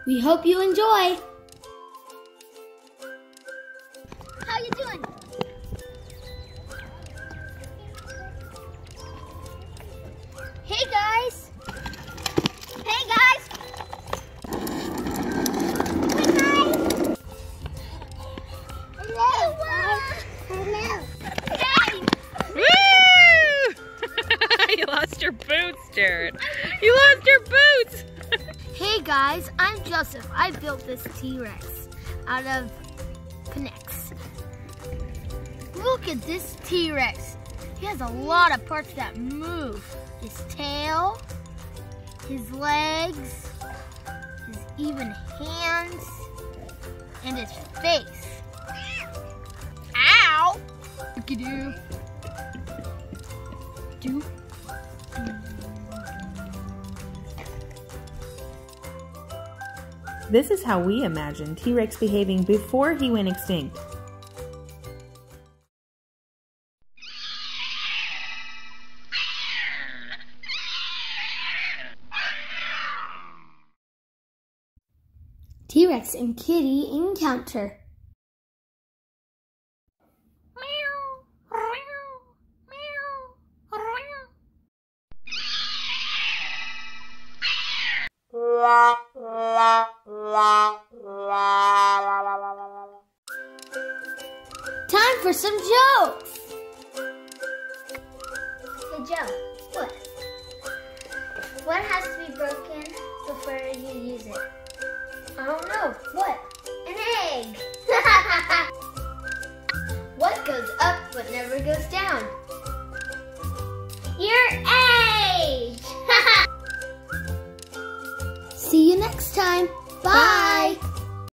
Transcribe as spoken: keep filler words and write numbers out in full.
We hope you enjoy. How you doing? Hey guys! Hey guys! Hey guys! Hello! Hello! Hey! Woo! You lost your boots, Jared. You lost your boots! Hey guys, I'm Joseph. I built this T-Rex out of K'Nex. Look at this T-Rex. He has a lot of parts that move. His tail, his legs, his even hands, and his face. Ow! Look-a-doo. Do. This is how we imagine T-Rex behaving before he went extinct. T-Rex and Kitty Encounter. Time for some jokes. Hey Joe, what? What has to be broken before you use it? I don't know. What? An egg. What goes up but never goes down? Your age. See you next time. Bye.